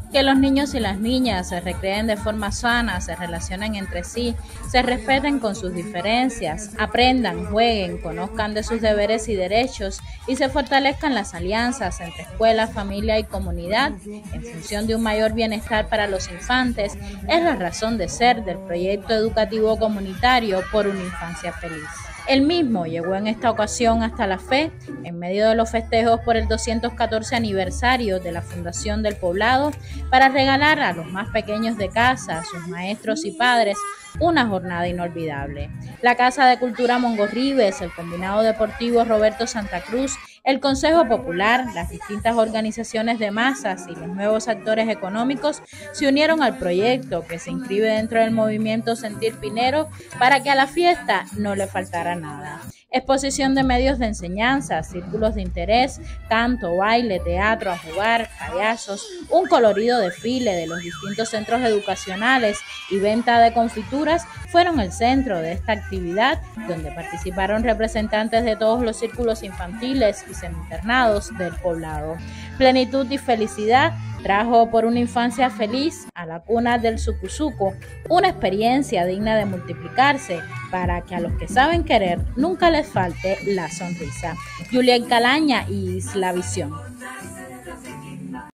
Que los niños y las niñas se recreen de forma sana, se relacionen entre sí, se respeten con sus diferencias, aprendan, jueguen, conozcan de sus deberes y derechos y se fortalezcan las alianzas entre escuela, familia y comunidad en función de un mayor bienestar para los infantes es la razón de ser del proyecto educativo comunitario por una infancia feliz. El mismo llegó en esta ocasión hasta la fe, en medio de los festejos por el 214 aniversario de la fundación del poblado, para regalar a los más pequeños de casa, a sus maestros y padres, una jornada inolvidable. La Casa de Cultura Mongorribes, el Combinado Deportivo Roberto Santa Cruz, el Consejo Popular, las distintas organizaciones de masas y los nuevos actores económicos se unieron al proyecto que se inscribe dentro del movimiento Sentir Pinero para que a la fiesta no le faltara nada. Exposición de medios de enseñanza, círculos de interés, canto, baile, teatro, a jugar, payasos, un colorido desfile de los distintos centros educacionales y venta de confituras fueron el centro de esta actividad, donde participaron representantes de todos los círculos infantiles y semi-internados del poblado. Plenitud y felicidad trajo por una infancia feliz a la cuna del Sucusuco, una experiencia digna de multiplicarse para que a los que saben querer nunca les falte la sonrisa. Julián Calaña y Isla Visión.